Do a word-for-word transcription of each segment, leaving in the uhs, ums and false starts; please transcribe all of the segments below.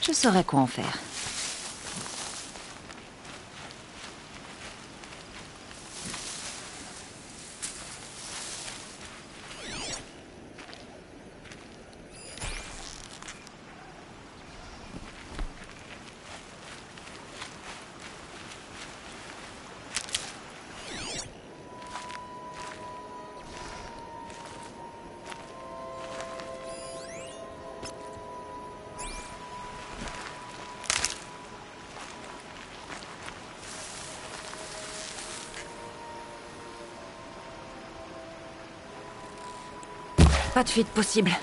Je saurais quoi en faire. Pas de fuite possible.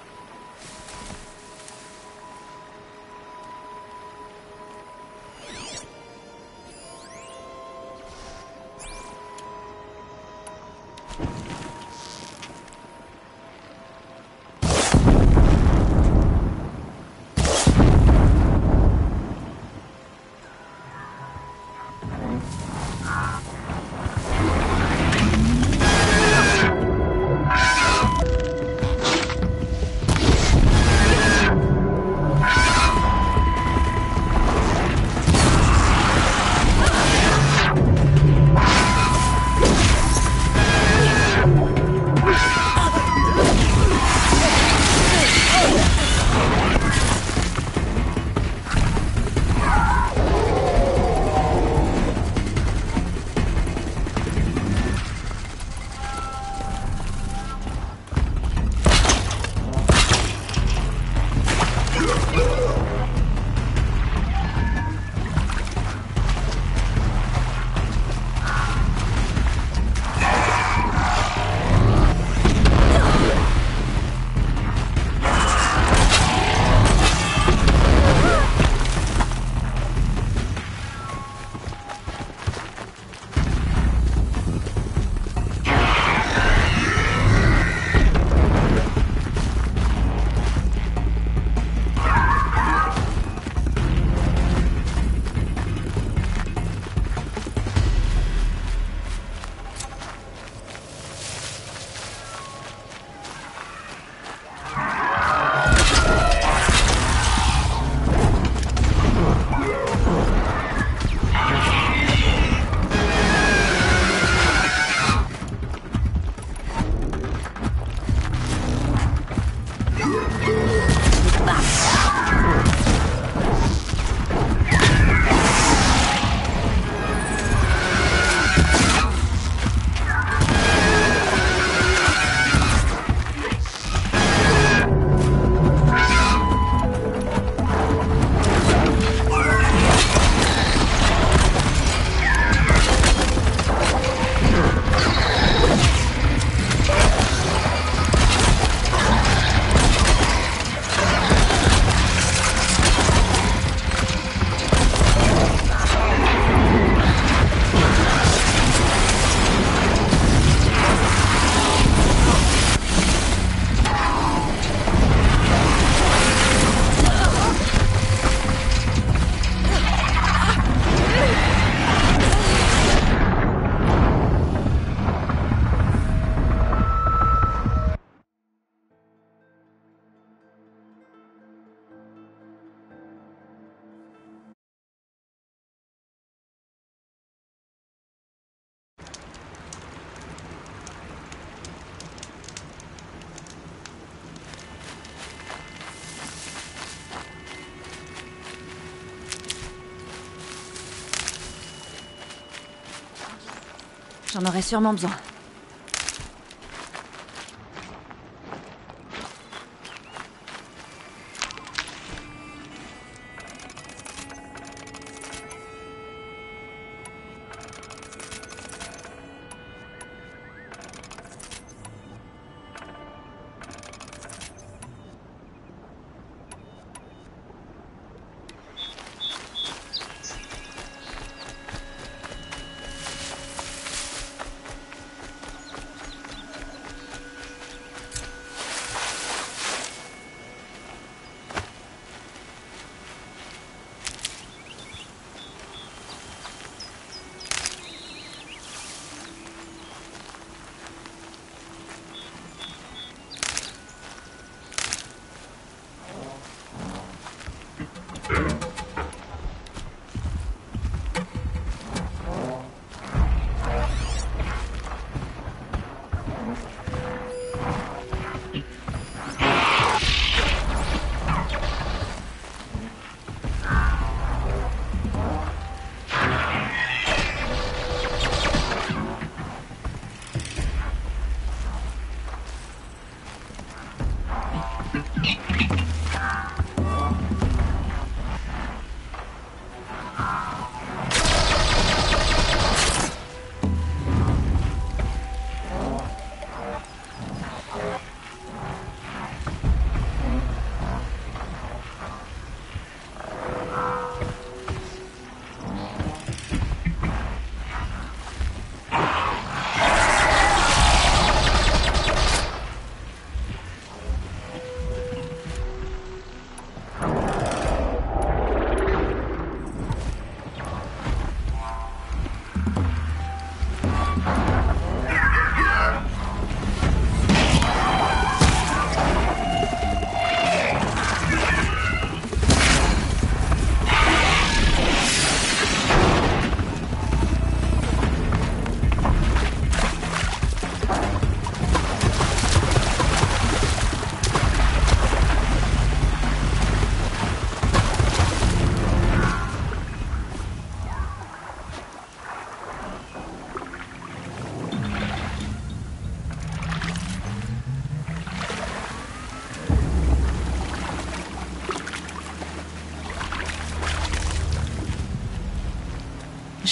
J'en aurais sûrement besoin.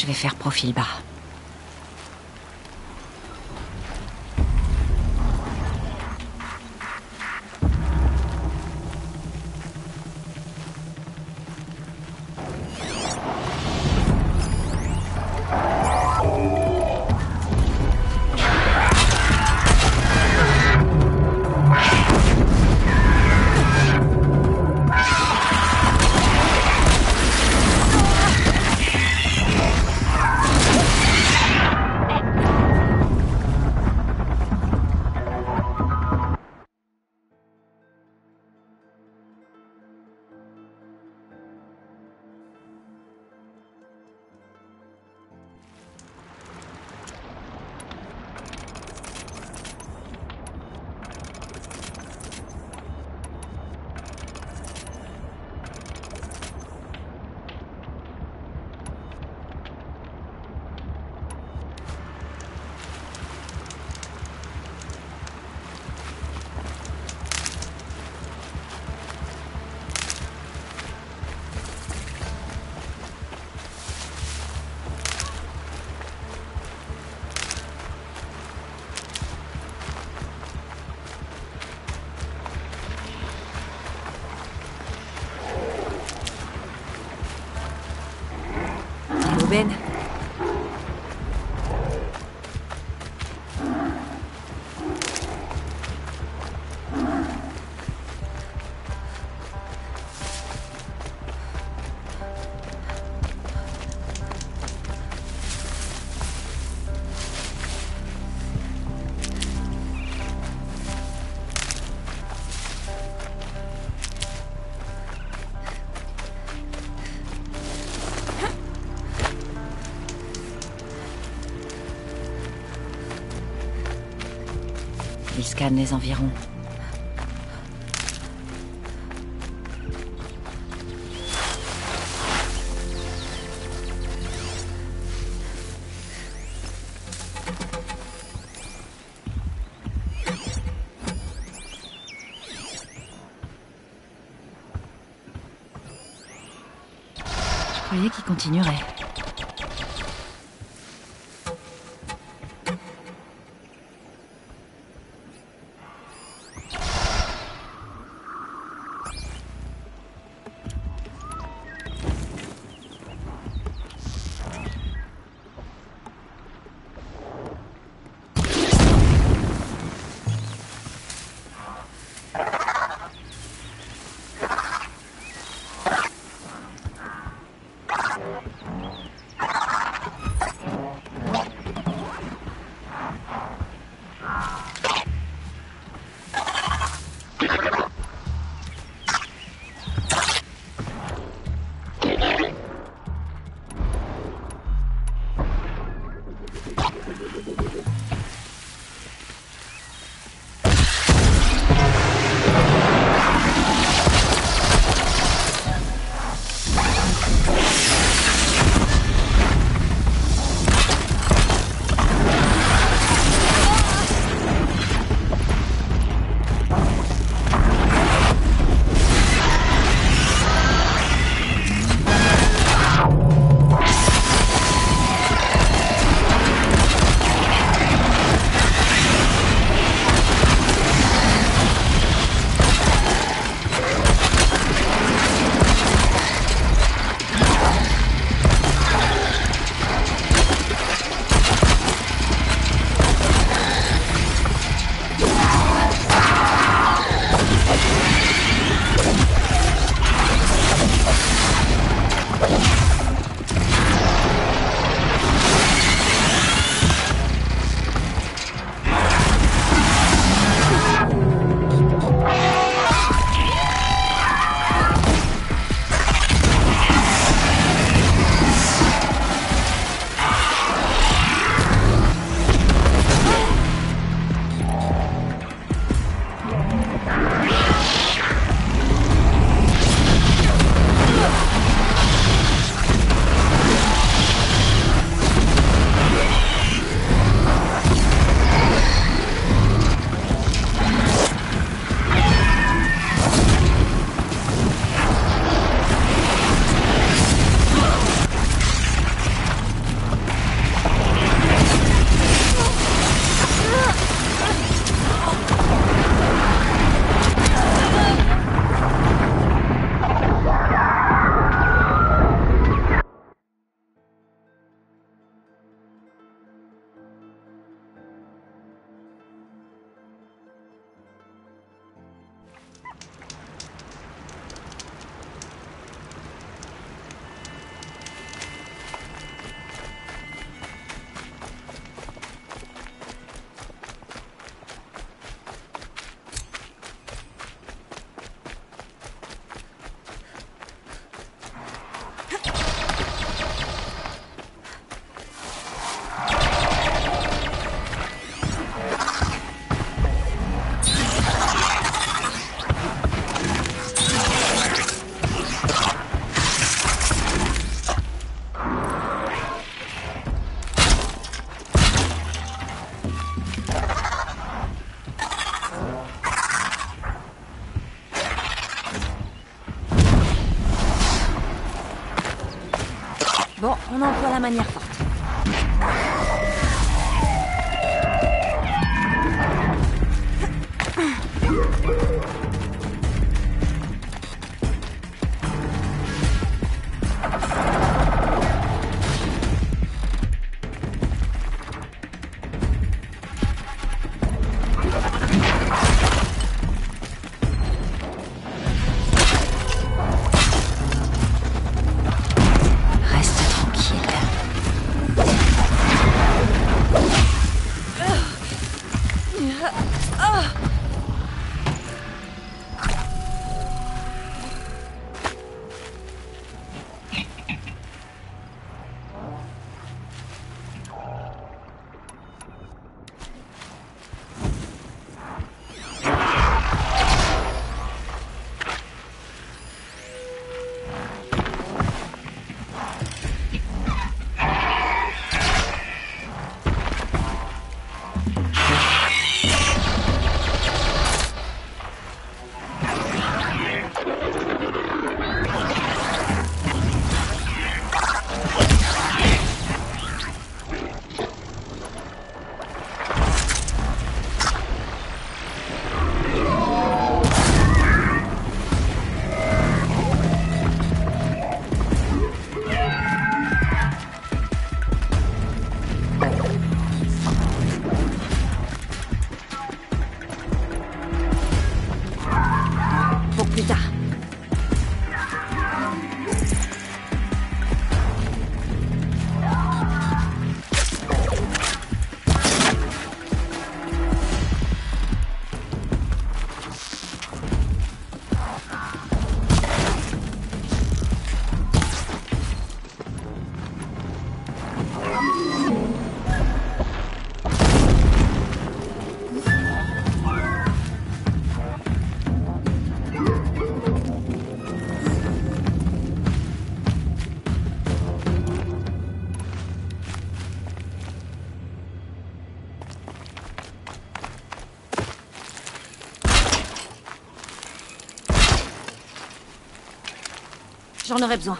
Je vais faire profil bas. Ben. Il scanne les environs. Je croyais qu'il continuerait. On emploie la manière forte. J'en aurais besoin.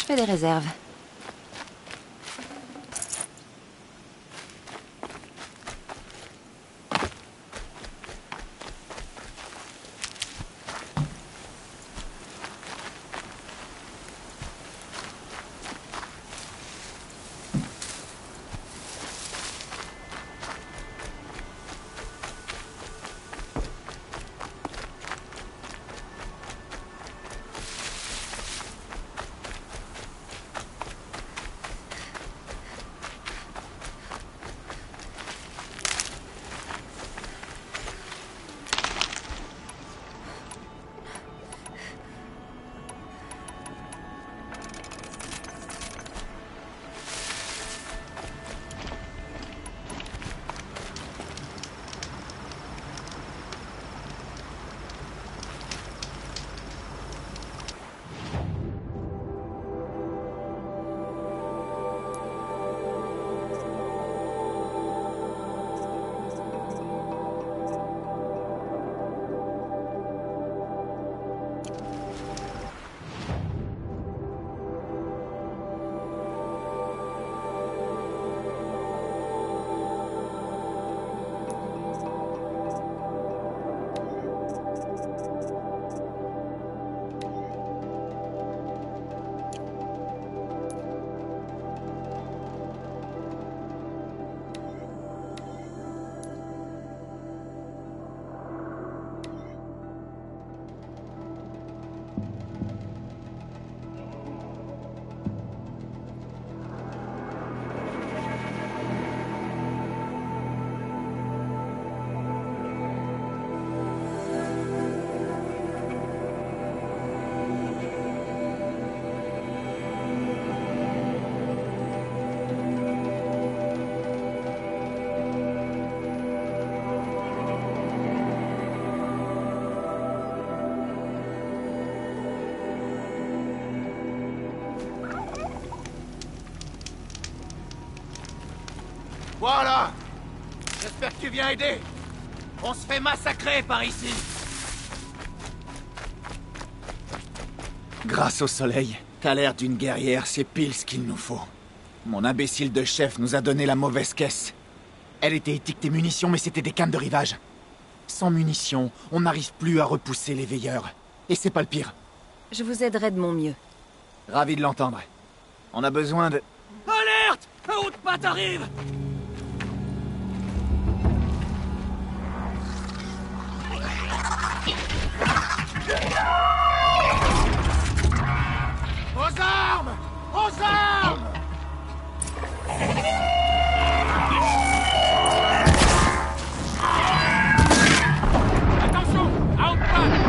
Je fais des réserves. Voilà! J'espère que tu viens aider! On se fait massacrer par ici! Grâce au soleil, t'as l'air d'une guerrière, c'est pile ce qu'il nous faut. Mon imbécile de chef nous a donné la mauvaise caisse. Elle était étiquetée munitions, mais c'était des cannes de rivage. Sans munitions, on n'arrive plus à repousser les veilleurs. Et c'est pas le pire. Je vous aiderai de mon mieux. Ravi de l'entendre. On a besoin de... Alerte! Un haut de patte arrive! Aux armes! Aux armes! Attention! À haute patte!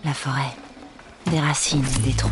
La forêt. Des racines, des troncs.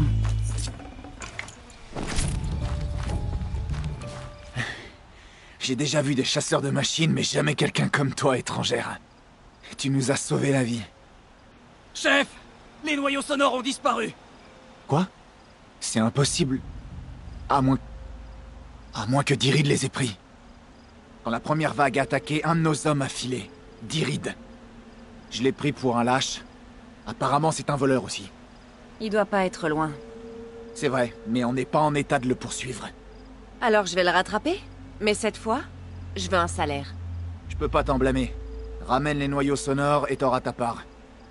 J'ai déjà vu des chasseurs de machines, mais jamais quelqu'un comme toi, étrangère. Tu nous as sauvé la vie. Chef! Les noyaux sonores ont disparu! Quoi? C'est impossible. À moins... À moins que Dirid les ait pris. Quand la première vague a attaqué, un de nos hommes a filé. Dirid. Je l'ai pris pour un lâche. Apparemment, c'est un voleur aussi. Il doit pas être loin. C'est vrai, mais on n'est pas en état de le poursuivre. Alors je vais le rattraper? Mais cette fois, je veux un salaire. Je peux pas t'en blâmer. Ramène les noyaux sonores et t'auras ta part.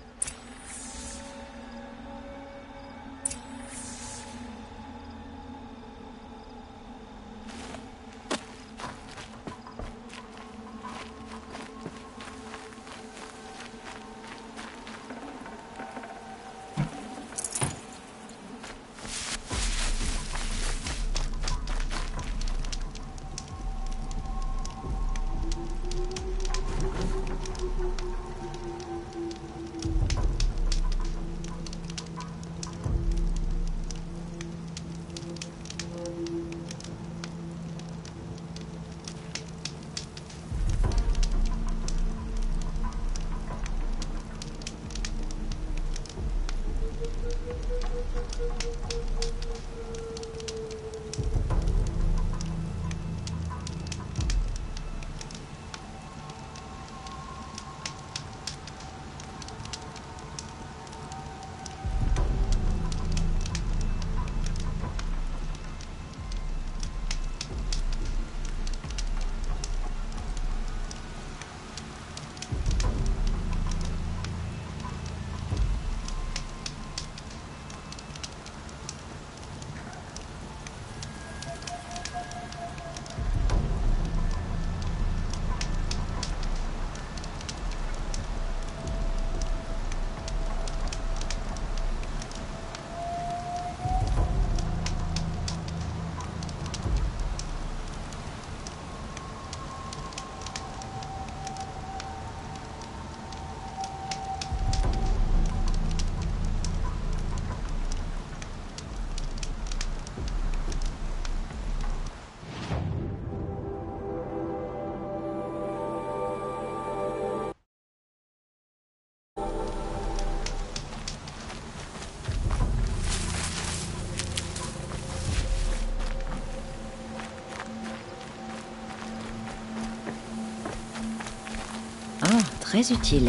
Oh, très utile.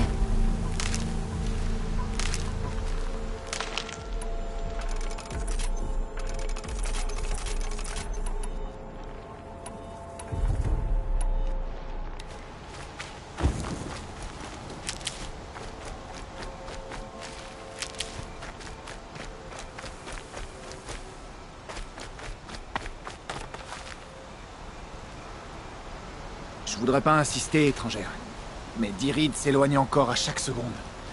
Je voudrais pas insister, étrangère. Mais Dirid s'éloigne encore à chaque seconde.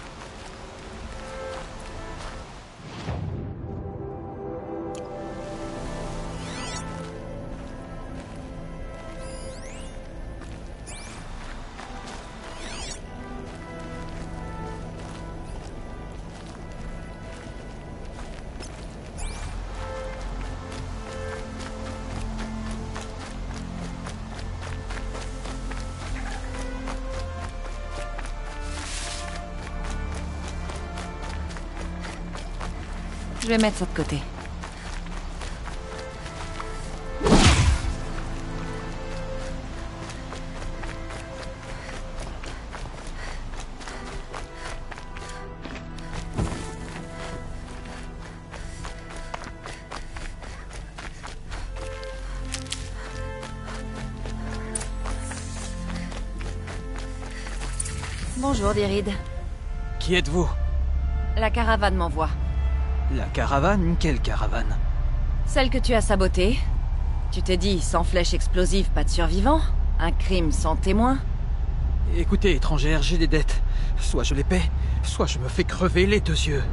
Je vais mettre ça de côté. Bonjour, Dirid. Qui êtes-vous? La caravane m'envoie. La caravane? Quelle caravane? Celle que tu as sabotée. Tu t'es dit, sans flèche explosive, pas de survivants? Un crime sans témoin? Écoutez, étrangère, j'ai des dettes. Soit je les paie, soit je me fais crever les deux yeux.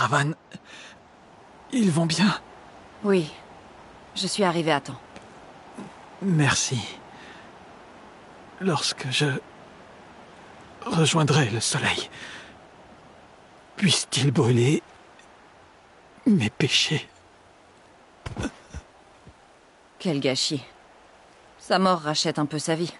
caravane. Ils vont bien? Oui. Je suis arrivé à temps. Merci. Lorsque je rejoindrai le soleil, puisse-t-il brûler mes péchés? Quel gâchis. Sa mort rachète un peu sa vie.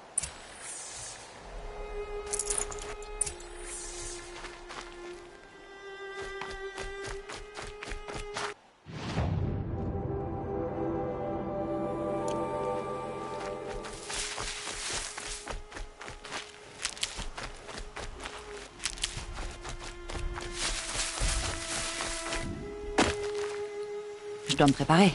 Je dois me préparer.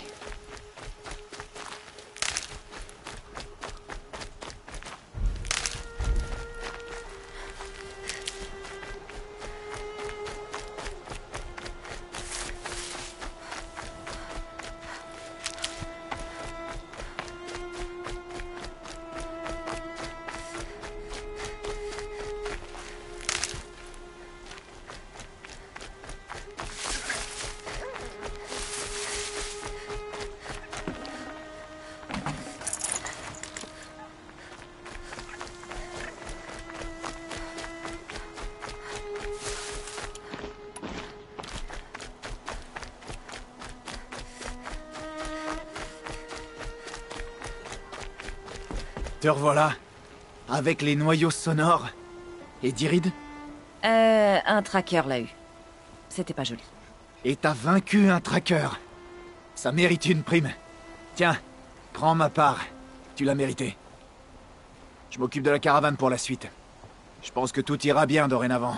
Te revoilà, avec les noyaux sonores. Et Dirid? Euh, un tracker l'a eu. C'était pas joli. Et t'as vaincu un tracker. Ça mérite une prime. Tiens, prends ma part. Tu l'as mérité. Je m'occupe de la caravane pour la suite. Je pense que tout ira bien dorénavant.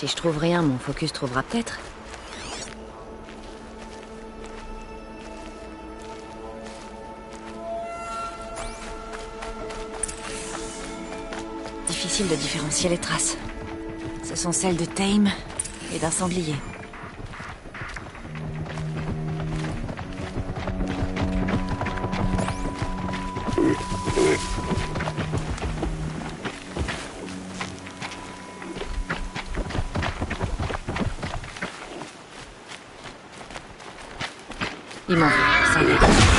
Si je trouve rien, mon focus trouvera peut-être. Difficile de différencier les traces. Ce sont celles de Tame et d'un sanglier. Ils m'ont vu, ça y est.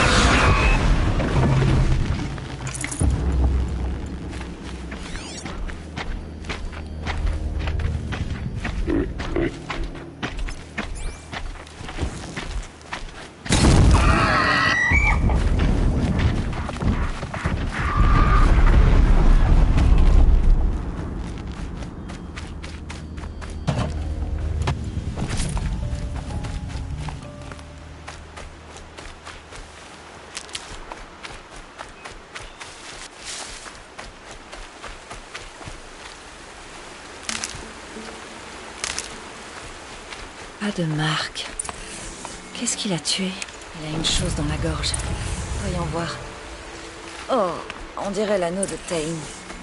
Pas de marque. Qu'est-ce qui l'a tué? Il a une chose dans la gorge. Voyons voir. Oh, on dirait l'anneau de Tame.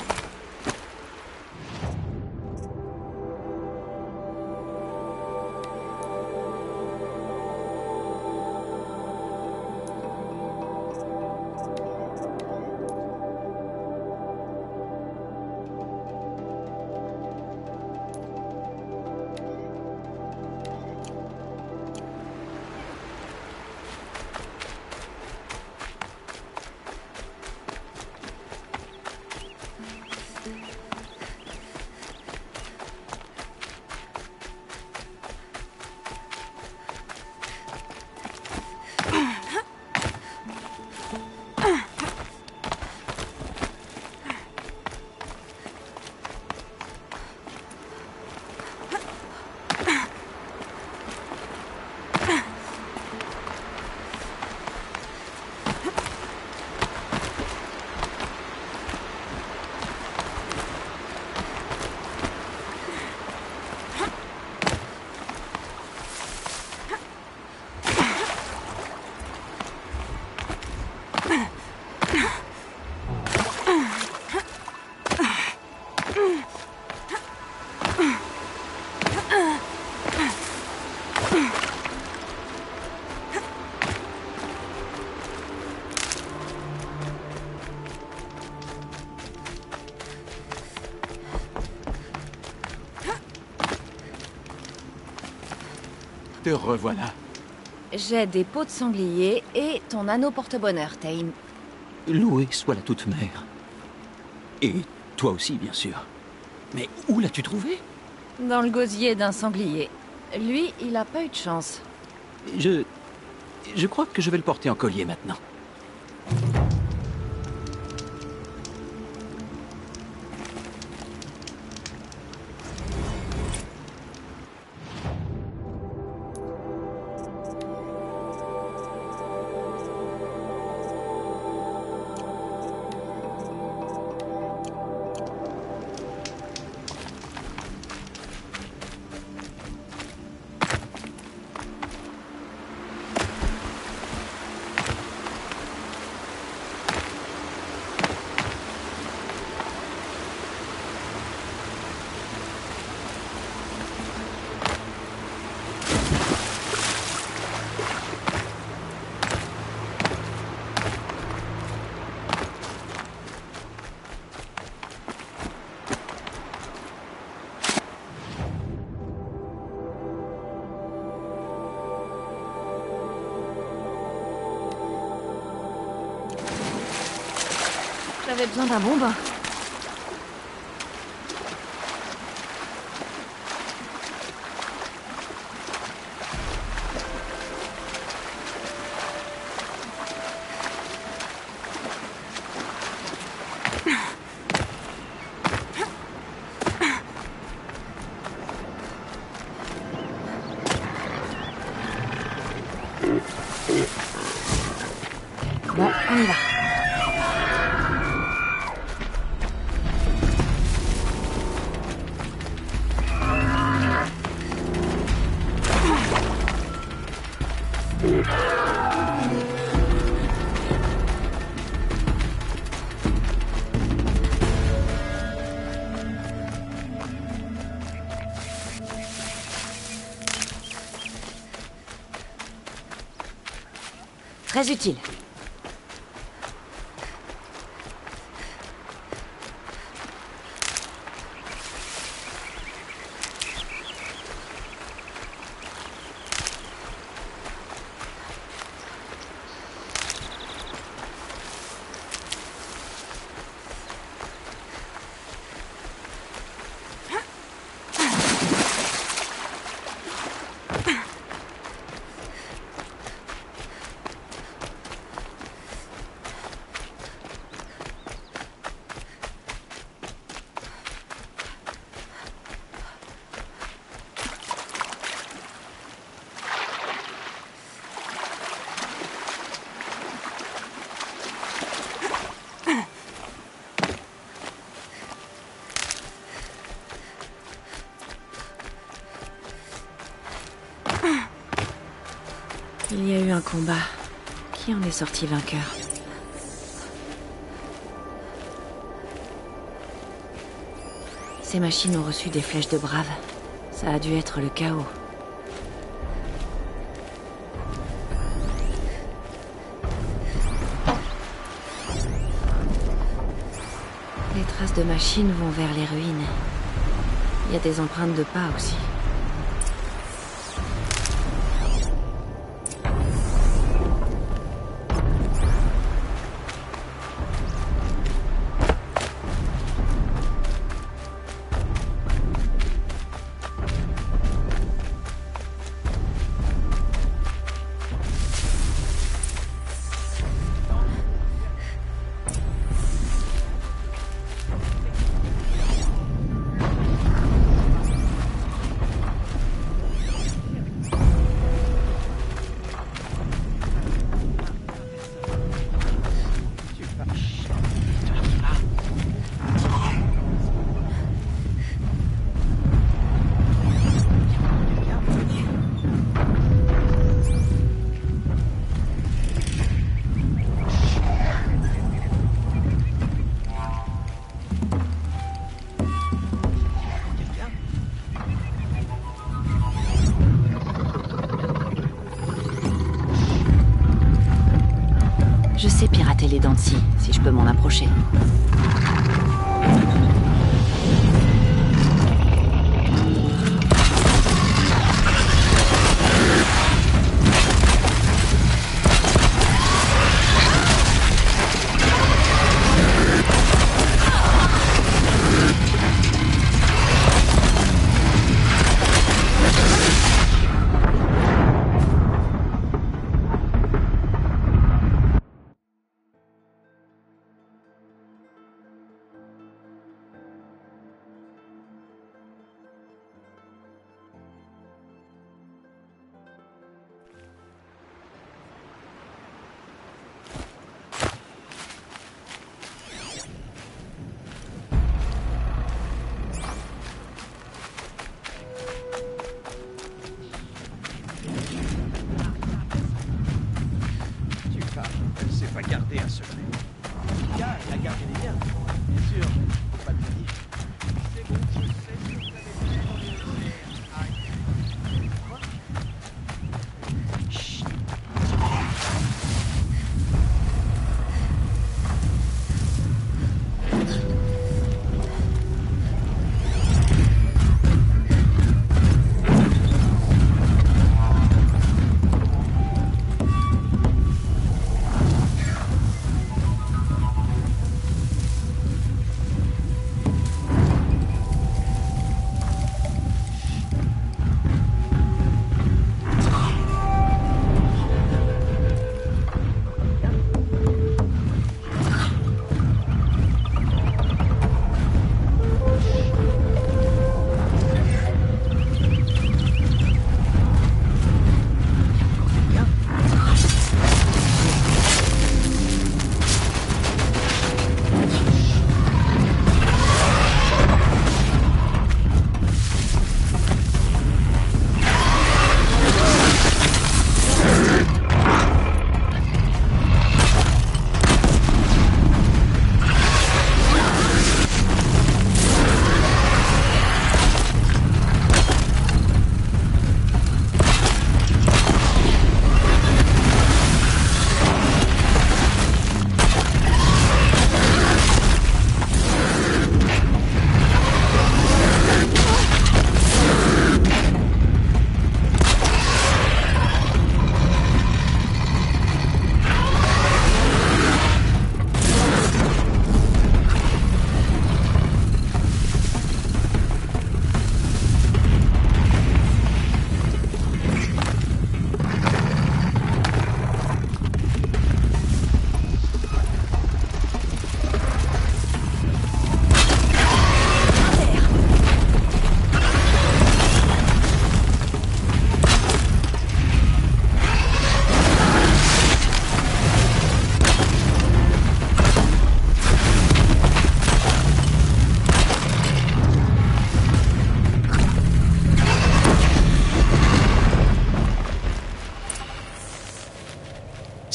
Te revoilà. J'ai des peaux de sanglier et ton anneau porte-bonheur, Tame. Louée soit la toute mère. Et toi aussi, bien sûr. Mais où l'as-tu trouvé? Dans le gosier d'un sanglier. Lui, il a pas eu de chance. Je... Je crois que je vais le porter en collier maintenant. J'avais besoin d'un bon bain. Bon, on y va. Très utile. Il y a eu un combat. Qui en est sorti vainqueur? Ces machines ont reçu des flèches de brave. Ça a dû être le chaos. Les traces de machines vont vers les ruines. Il y a des empreintes de pas aussi. Je sais pirater les dents de scie, si je peux m'en approcher. Garder un secret. Il a gardé les liens. Bien sûr, faut pas le dire. C'est bon, je sais ce que vous avez fait dans les Quoi? Chut.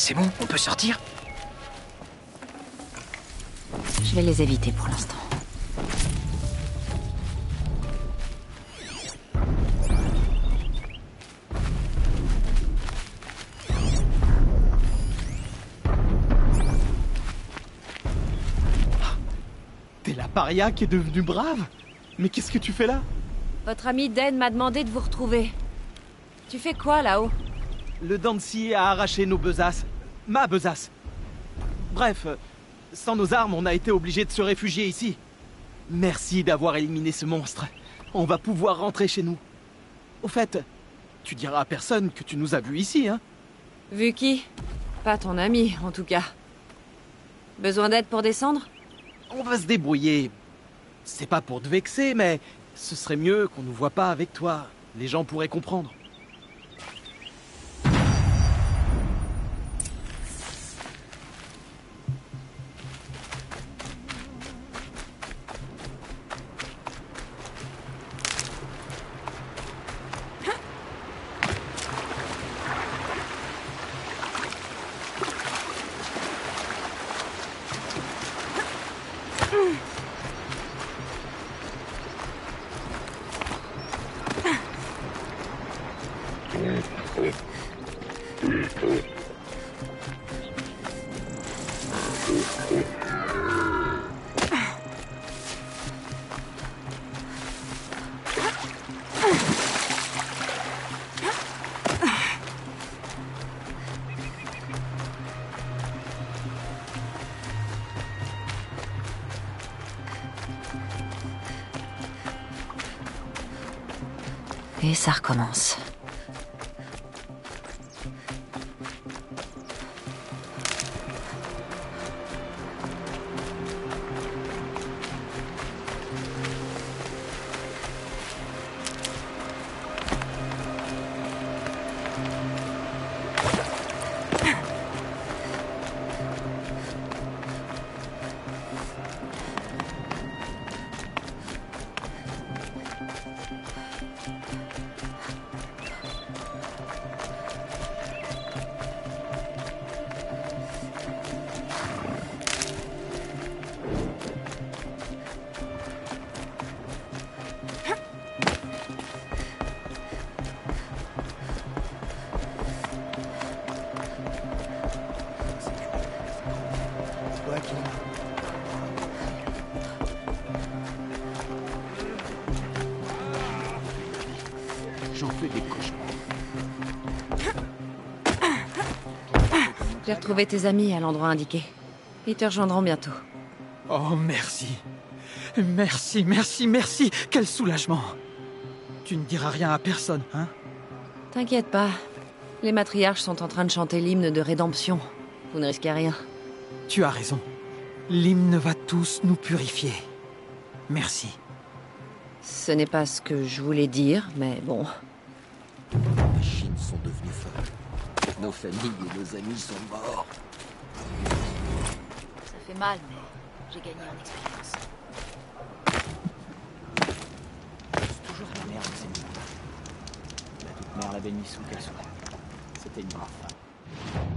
C'est bon, on peut sortir? Je vais les éviter pour l'instant. T'es la paria qui est devenue brave? Mais qu'est-ce que tu fais là? Votre ami Den m'a demandé de vous retrouver. Tu fais quoi là-haut? Le Dancy a arraché nos besaces. Ma besace. Bref, euh, sans nos armes, on a été obligé de se réfugier ici. Merci d'avoir éliminé ce monstre. On va pouvoir rentrer chez nous. Au fait, tu diras à personne que tu nous as vus ici, hein? Vu qui? Pas ton ami, en tout cas. Besoin d'aide pour descendre? On va se débrouiller. C'est pas pour te vexer, mais ce serait mieux qu'on nous voit pas avec toi. Les gens pourraient comprendre. Et ça recommence. J'en fais des cauchemars. J'ai retrouvé tes amis à l'endroit indiqué. Ils te rejoindront bientôt. Oh, merci. Merci, merci, merci. Quel soulagement. Tu ne diras rien à personne, hein? T'inquiète pas. Les matriarches sont en train de chanter l'hymne de rédemption. Vous ne risquez rien. Tu as raison. L'hymne va tous nous purifier. Merci. Ce n'est pas ce que je voulais dire, mais bon. Les Chines sont devenus folles. Nos familles et nos amis sont morts. Ça fait mal, mais j'ai gagné en expérience. C'est toujours la merde, c'est nul. La toute mère la bénisse où qu'elle soit. C'était une brave femme.